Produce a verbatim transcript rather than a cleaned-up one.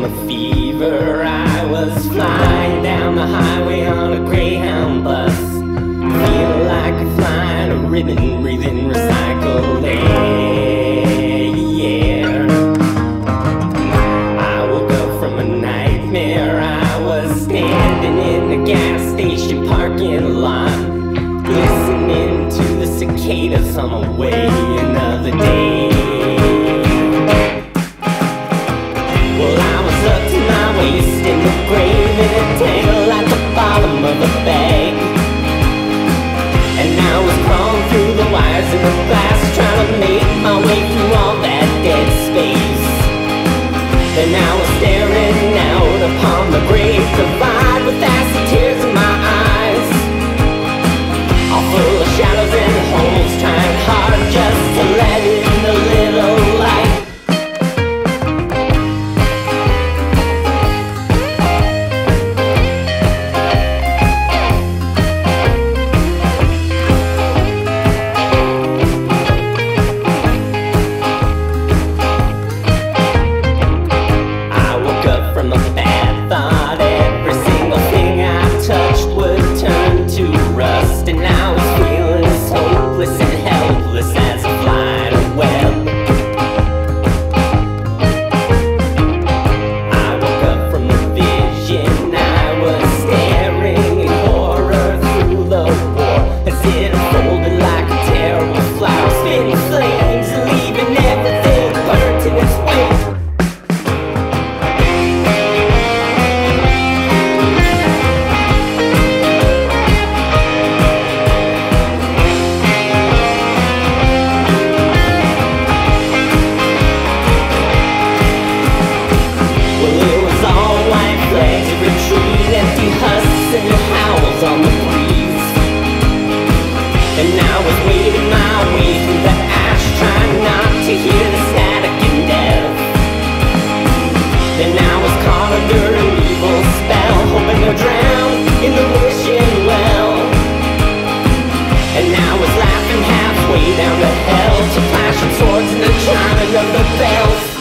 from a fever. I was flying down the highway on a Greyhound bus. Feel like a flying a ribbon, breathing recycled air. I woke up from a nightmare. I was standing in the gas station parking lot, listening to the cicadas on my way another day. Well, I was up to my waist in the grave, in a tangle at the bottom of the bag. And I was crawling through the wires in the glass, trying to make my way through all that dead space. Then I was staring out upon the grave divide with acid tears in my eyes, all full of shadows and holes, trying hard just to let in a little light. On the breeze, and I was waving my way through the ash, trying not to hear the static and death. Then I was caught under an evil spell, hoping to drown in the wishing well. And I was laughing halfway down to hell to flashing swords and the chiming of the bells.